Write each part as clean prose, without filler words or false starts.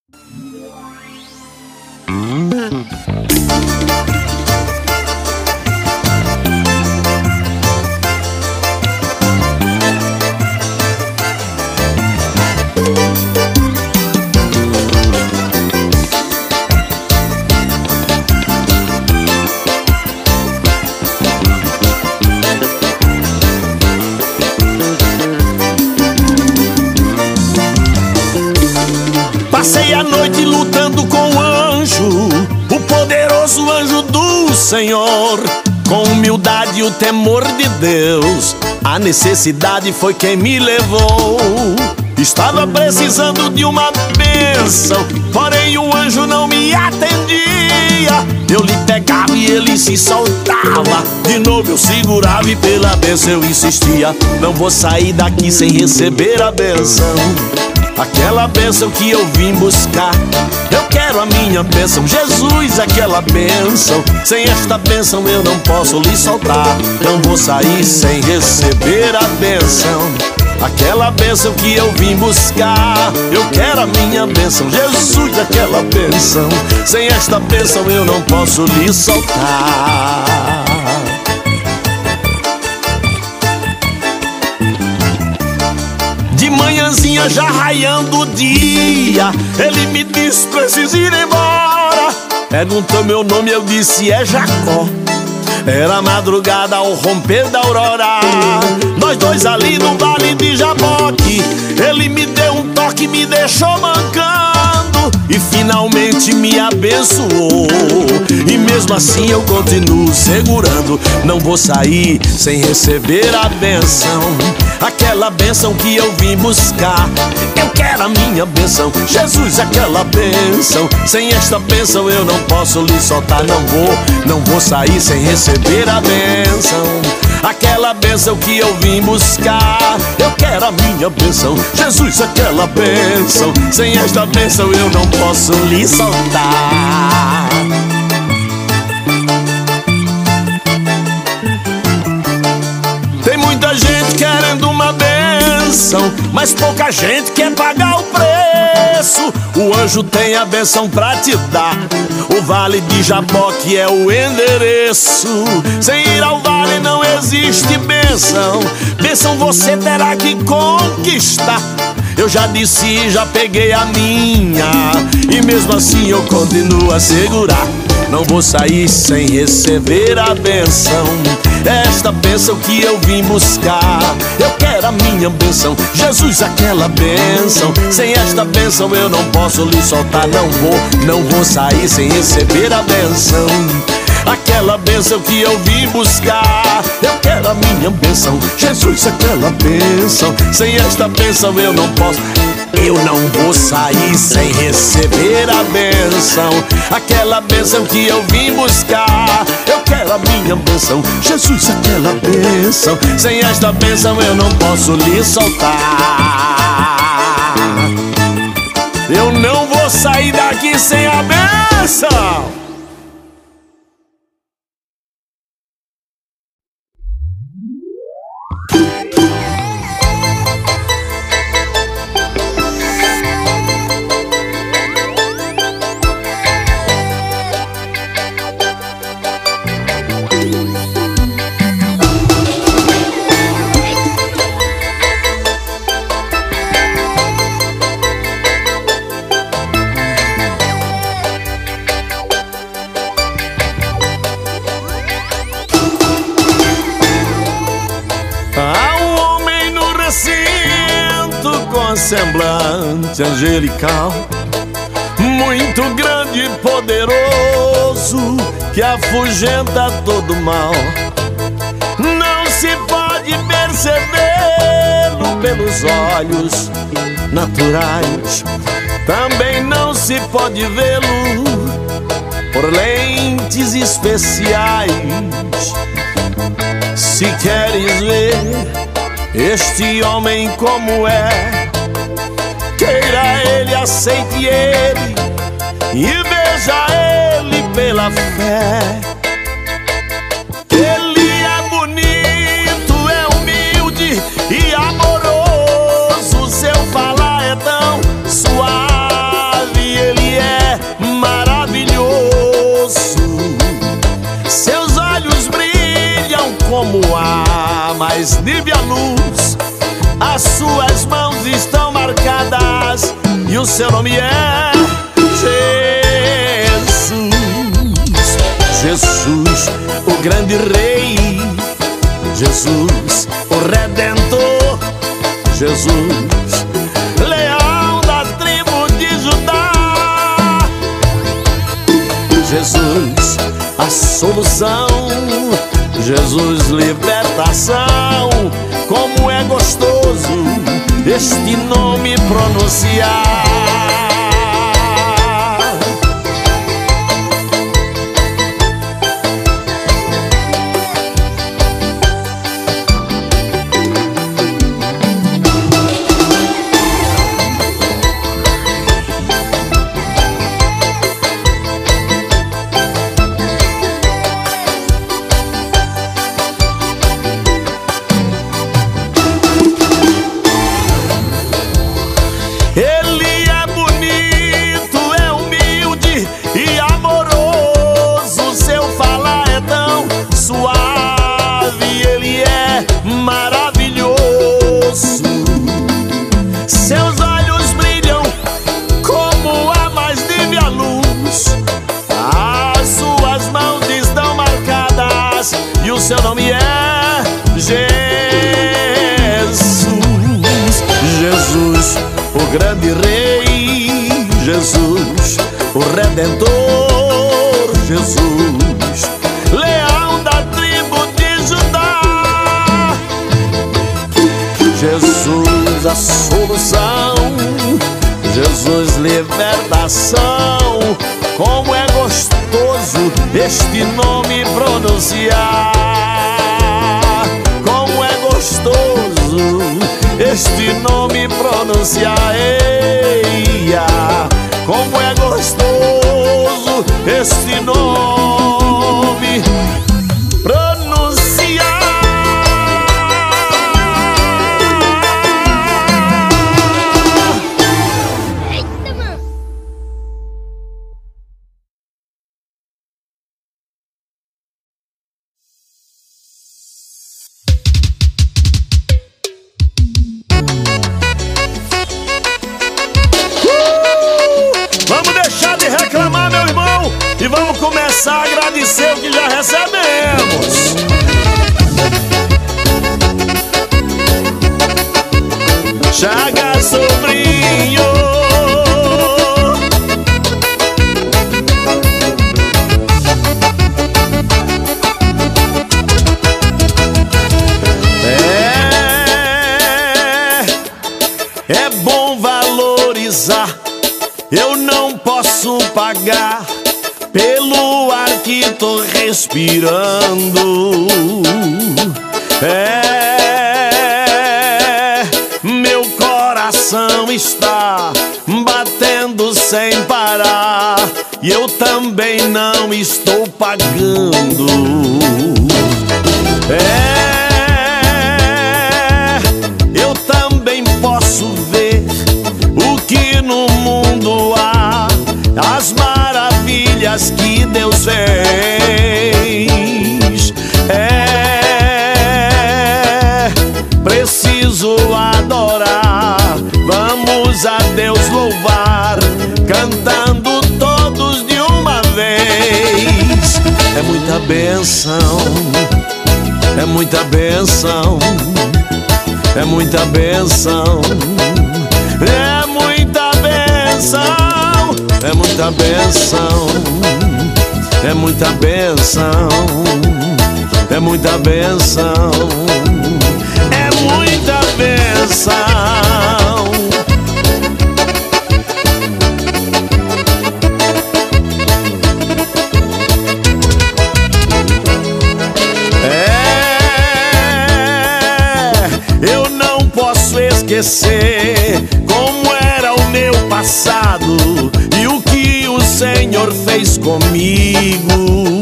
Passei a noite lutando com o anjo, o poderoso anjo do Senhor. Com humildade e o temor de Deus, a necessidade foi quem me levou. Estava precisando de uma bênção, porém o anjo não me atendia. Eu lhe pegava e ele se soltava, de novo eu segurava e pela bênção eu insistia. Não vou sair daqui sem receber a bênção, aquela bênção que eu vim buscar. Eu quero a minha bênção, Jesus, aquela bênção. Sem esta bênção eu não posso lhe soltar. Não vou sair sem receber a bênção, aquela bênção que eu vim buscar. Eu quero a minha bênção, Jesus, aquela bênção. Sem esta bênção eu não posso lhe soltar. De manhãzinha já raiando o dia, ele me disse: preciso ir embora. Perguntou meu nome, eu disse: é Jacó. Era madrugada ao romper da aurora, nós dois ali no vale de Jaboque. Ele me deu um toque, me deixou mancando e finalmente me abençoou. E mesmo assim eu continuo segurando. Não vou sair sem receber a bênção, aquela bênção que eu vim buscar. Eu quero a minha bênção, Jesus, aquela bênção. Sem esta bênção eu não posso lhe soltar. Não vou sair sem receber a bênção, aquela bênção que eu vim buscar. Eu quero a minha bênção, Jesus, aquela bênção. Sem esta bênção eu não posso lhe soltar. Tem muita gente querendo uma bênção, mas pouca gente quer pagar o preço. O anjo tem a bênção pra te dar, o vale de Jaboque é o endereço. Sem ir ao vale não existe bênção, bênção você terá que conquistar. Eu já disse, já peguei a minha, e mesmo assim eu continuo a segurar. Não vou sair sem receber a bênção, esta bênção que eu vim buscar. Eu quero a minha bênção, Jesus, aquela bênção. Sem esta bênção eu não posso lhe soltar. Não vou sair sem receber a bênção, aquela bênção que eu vim buscar. Eu quero a minha bênção, Jesus, aquela bênção. Sem esta bênção eu não posso. Eu não vou sair sem receber a bênção, aquela bênção que eu vim buscar. Eu quero a minha bênção, Jesus, aquela bênção. Sem esta bênção eu não posso lhe soltar. Eu não vou sair daqui sem a bênção. Semblante angelical, muito grande e poderoso, que afugenta todo mal. Não se pode percebê-lo pelos olhos naturais, também não se pode vê-lo por lentes especiais. Se queres ver este homem como é, queira ele, aceite ele e veja ele pela fé. Ele é bonito, é humilde e amoroso, seu falar é tão suave. mais nível a luz. As suas mãos estão marcadas e o seu nome é Jesus. Jesus, o grande rei, Jesus, o redentor, Jesus, leão da tribo de Judá. Jesus, a solução, Jesus, libertação. Como é gostoso este nome pronunciar. Seu nome é Jesus. Jesus, o grande rei, Jesus, o redentor, Jesus, leão da tribo de Judá. Jesus, a solução, Jesus, libertação. Como é gostoso este nome pronunciar. Como é gostoso este nome pronunciar. Eia, como é gostoso este nome pronunciar. E vamos começar a agradecer o que já recebemos. Chaga, sobrinho, é bom valorizar. Eu não posso pagar pelo ar que tô respirando. Meu coração está batendo sem parar e eu também não estou pagando. Eu também posso ver o que no mundo há, as maravilhas que Deus fez. Preciso adorar, vamos a Deus louvar, cantando todos de uma vez. É muita bênção, é muita bênção, é muita bênção, é muita bênção, é muita bênção, é muita bênção, é muita bênção, é muita bênção. Eu não posso esquecer como era o meu passado e o que o Senhor fez comigo.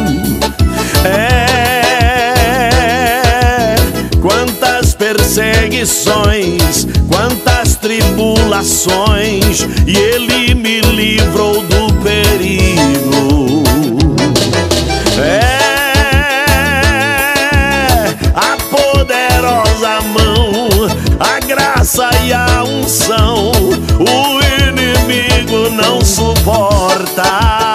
Quantas perseguições, quantas tribulações, e Ele me livrou do perigo. A poder graça e a unção o inimigo não suporta.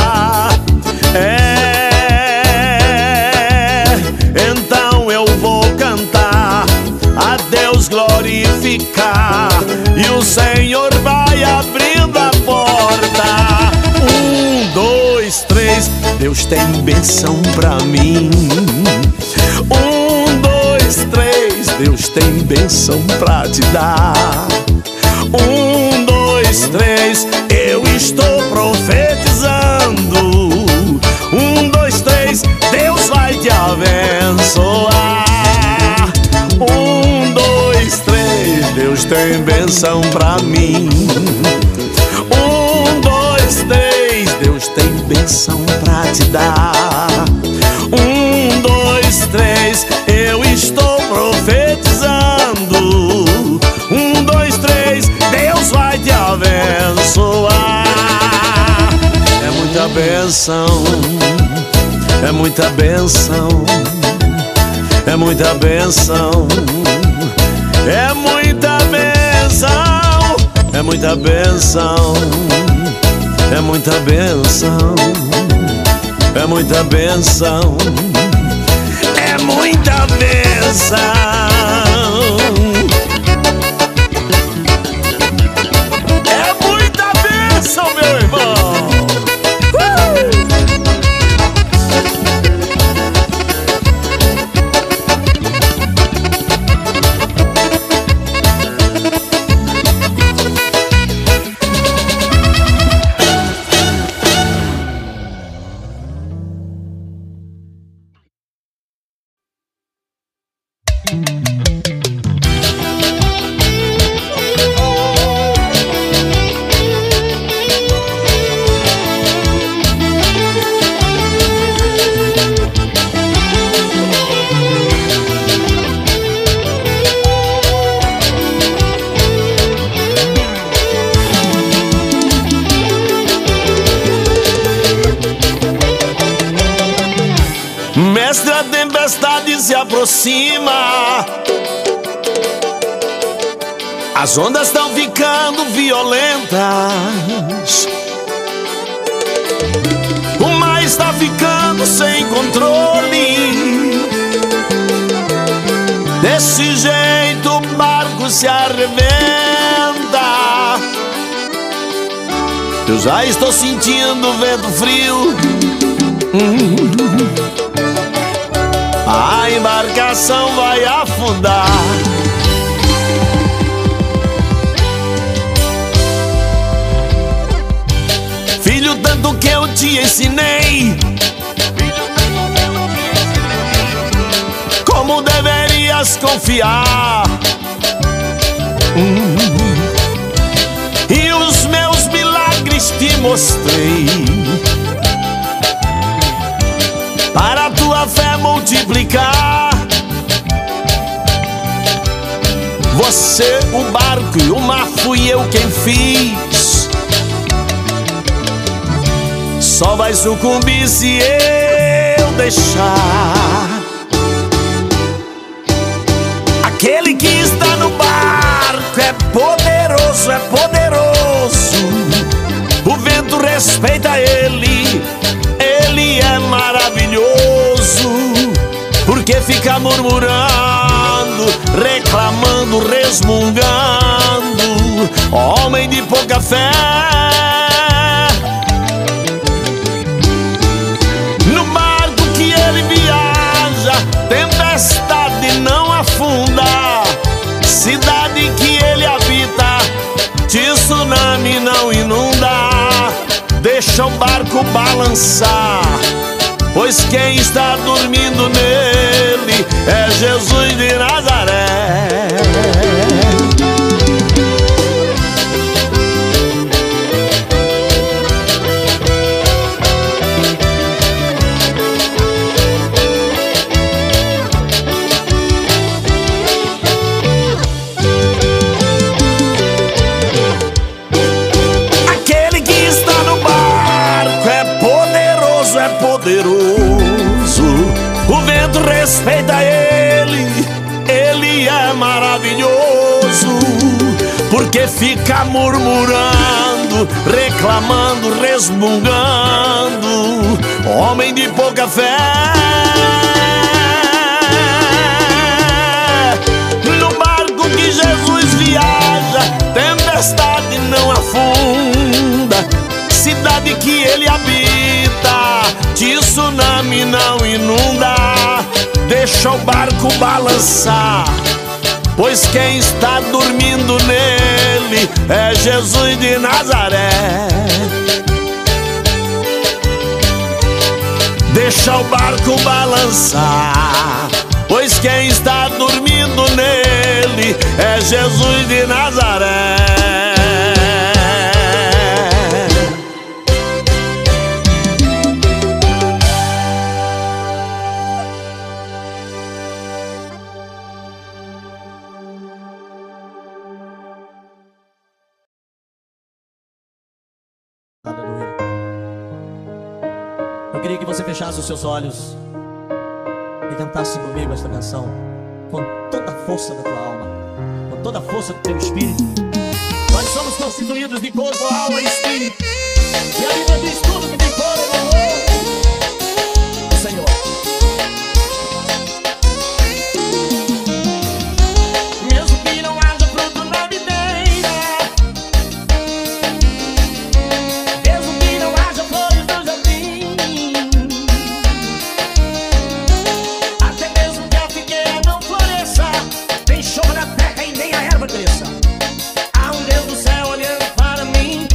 Então eu vou cantar, a Deus glorificar, e o Senhor vai abrindo a porta. 1, 2, 3, Deus tem bênção pra mim. 1, 2, 3, Deus tem bênção pra te dar. 1, 2, 3, eu estou profetizando. 1, 2, 3, Deus vai te abençoar. 1, 2, 3, Deus tem bênção pra mim. 1, 2, 3, Deus tem bênção pra te dar. 1, 2, 3, eu estou profetizando. 1, 2, 3, Deus vai te abençoar. É muita bênção, é muita bênção, é muita bênção, é muita bênção, é muita bênção, é muita bênção, é muita bênção, é muita bênção. Meu irmão, mestre, a tempestade se aproxima, as ondas estão ficando violentas, o mar está ficando sem controle. Desse jeito o barco se arrebenta. Eu já estou sentindo o vento frio. A embarcação vai afundar. Filho, tanto que eu te ensinei, como deverias confiar. E os meus milagres te mostrei, para a tua fé multiplicar. Você, o barco e o mar, fui eu quem fiz. Só vai sucumbir se eu deixar. Aquele que está no barco é poderoso, é poderoso. O vento respeita ele, ele é maravilhoso. Por que fica murmurando, reclamando, resmungando, homem de pouca fé? No barco que ele viaja, tempestade não afunda. Cidade que ele habita, tsunami não inunda. Deixa o barco balançar, pois quem está dormindo nele é Jesus de Nazaré. Aquele que está no barco é poderoso, é poderoso. O vento respeita ele, ele é maravilhoso. e fica murmurando, reclamando, resmungando, homem de pouca fé. No barco que Jesus viaja, tempestade não afunda, cidade que ele habita, tsunami não inunda. Deixa o barco balançar, pois quem está dormindo nele é Jesus de Nazaré. Deixa o barco balançar, pois quem está dormindo nele é Jesus de Nazaré. Aleluia. Eu queria que você fechasse os seus olhos e cantasse comigo esta canção com toda a força da tua alma, com toda a força do teu espírito. Nós somos constituídos de corpo, alma e espírito, e a Bíblia diz tudo que tem fora do Senhor. Mesmo que não haja fruto na videira, mesmo que não haja flores no jardim, até mesmo que a figueira não floresça, nem chova na terra e nem a erva cresça, há um Deus do céu olhando para mim.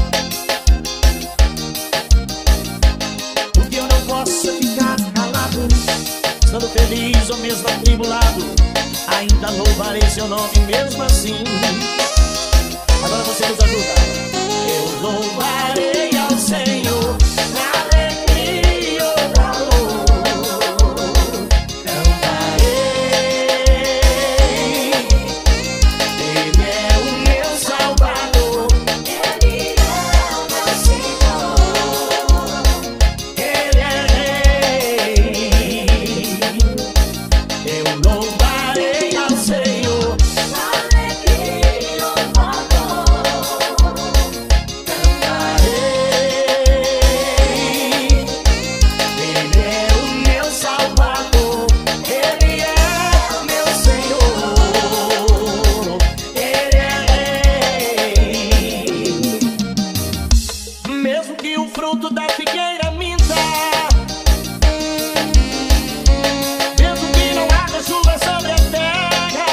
Porque eu não posso ficar calado, estando feliz ou mesmo atribulado, ainda louvarei seu nome mesmo assim. Agora você nos ajuda. Eu louvarei ao Senhor na alegria ou na dor, cantarei, Ele é o meu Salvador, Ele é o meu Senhor, Ele é Rei. Eu louvarei ao Senhor na alegria ou na dor, cantarei, Ele é o meu Salvador, Ele é o meu Senhor, Ele é Rei. Mesmo que o fruto da figueira minta, mesmo que não haja chuva sobre a terra,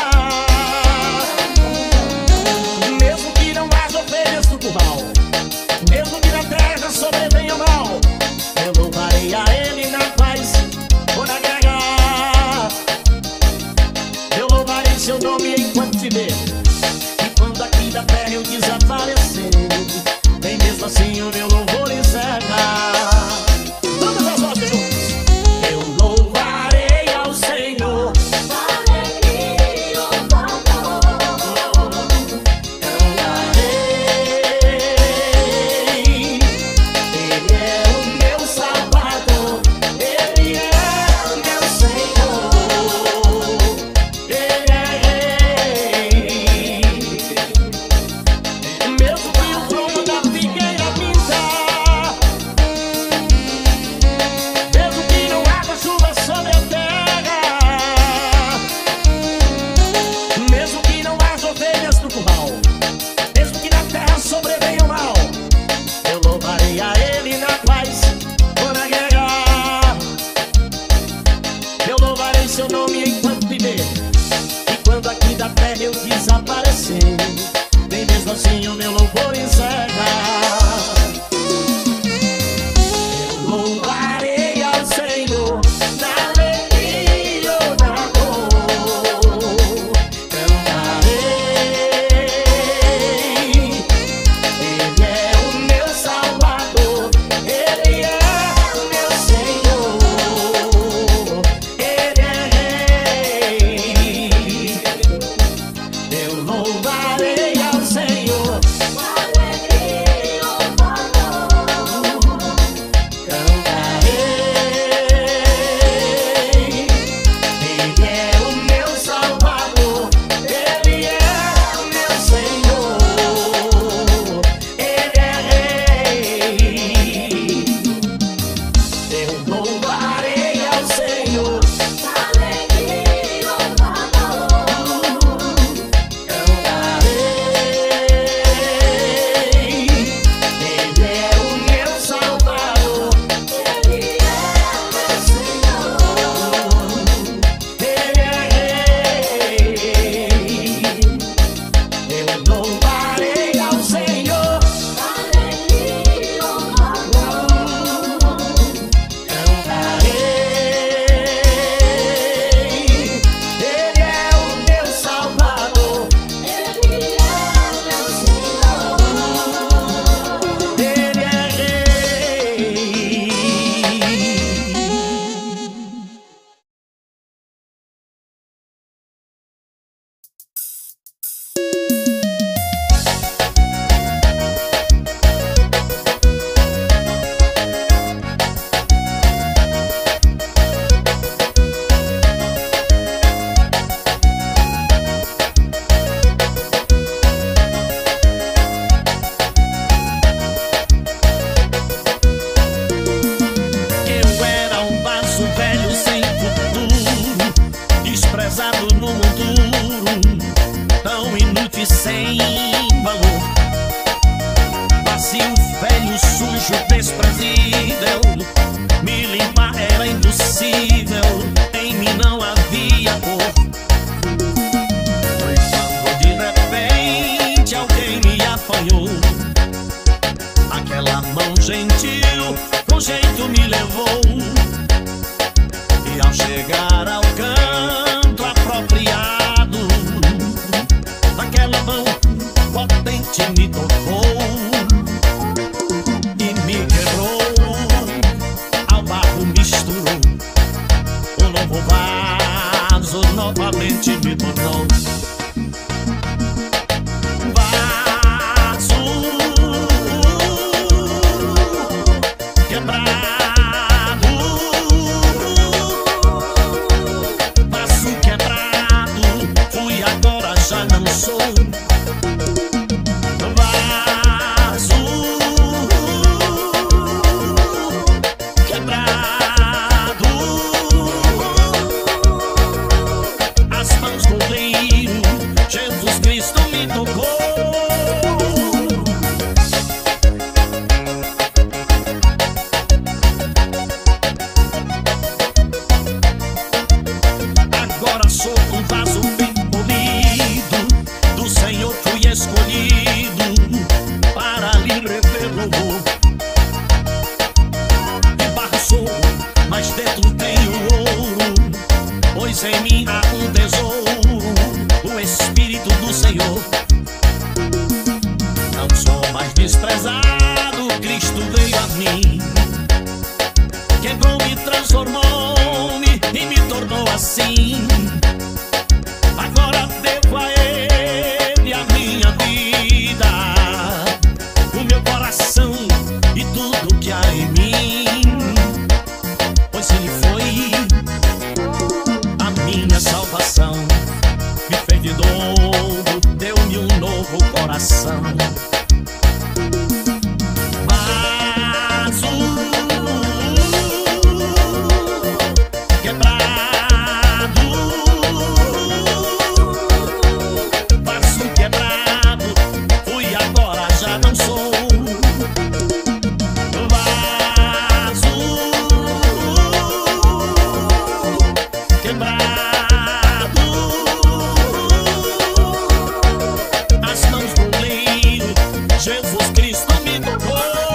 mesmo que não haja ovelhas no curral, mesmo que na terra sobrevenha o mal, eu louvarei a Ele na paz ou na guerra. Eu louvarei seu nome enquanto viver, e quando aqui da terra eu desaparecer, nem mesmo assim o meu louvor encerra. Todas as vozes juntas. Eu louvarei ao Senhor na alegria ou na dor, cantarei, vazio, velho, sujo, desprezível. Me limpar era impossível, em mim não havia cor. Foi quando de repente alguém me apanhou. Aquela mão gentil com jeito me levou. E ao chegar ao canto apropriado, aquela mão potente me tocou e me quebrou, ao barro misturou. O novo vaso novamente me tornou vaso quebrado, vaso quebrado. Fui, agora já não sou. Jesus Cristo me tocou. Agora sou um vaso bem polido, do Senhor fui escolhido para lhe rever louvor. De barro sou, mas dentro tenho ouro, pois em mim há um tesouro, o Espírito do Senhor. Não sou mais desprezado, Cristo veio a mim, quebrou-me, transformou-me e me tornou assim. Agora devo a Ele a minha vida, o meu coração e tudo que há em mim, pois Ele foi a minha salvação. Me fez de novo, deu-me um novo coração. Vaso quebrado, vaso quebrado. Fui, agora já não sou. Vaso quebrado, Jesus Cristo me tocou.